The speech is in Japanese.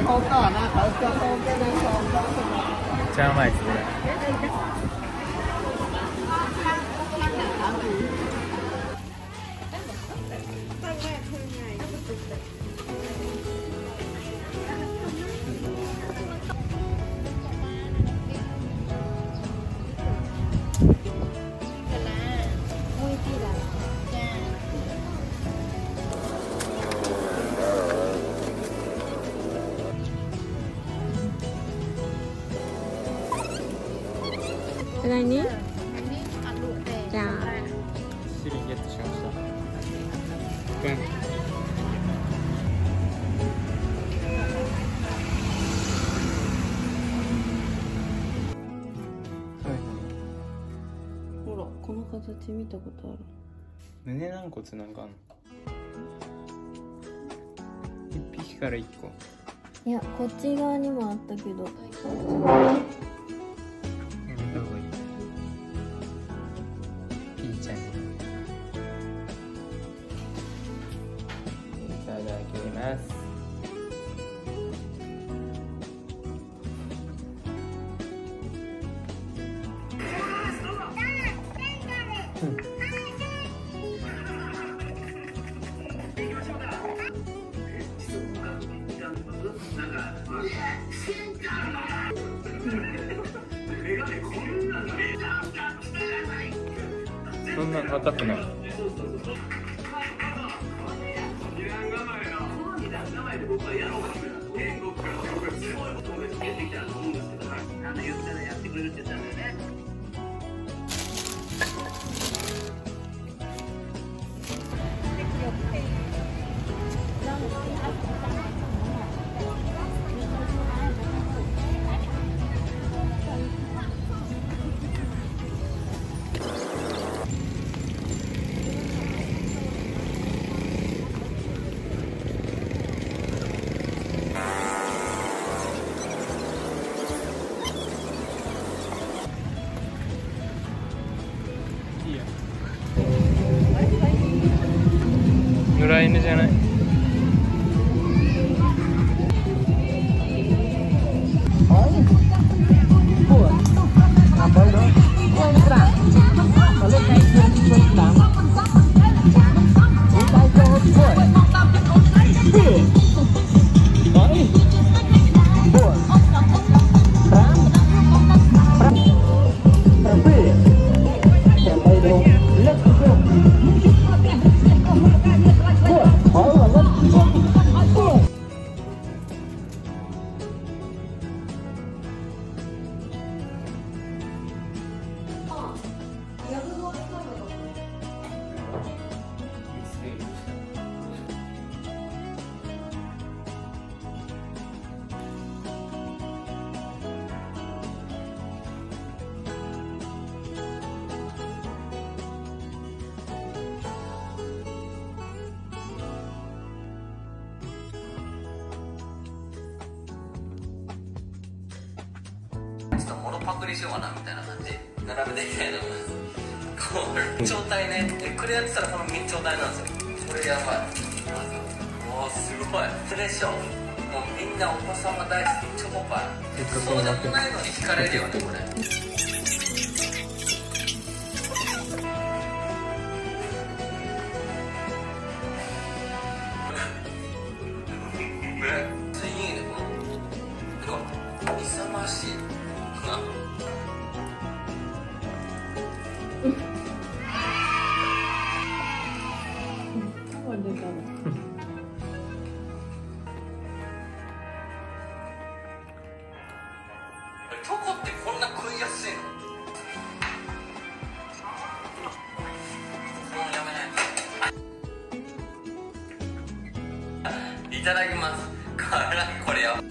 っちゃうまいですね。 何？じゃあ種類ゲットしました。 ほら、この形見たことある。 胸軟骨なんかあんの？1匹から1個。 いや、こっち側にもあったけど。 そんな硬くない。野良犬じゃない？ モノパクリしようかなみたいな感じ並べていきたいと思います。これ状態ね、これやってたらこの密状態なんですよ。これやばい。おお、すごい。それでしょ。もうみんなお子様大好きチョコパイ。そうでもないのに惹かれるよね、これ。勇ましい。チョコってこんな食いやすいの？もうやめない。いただきます。辛いこれやばい。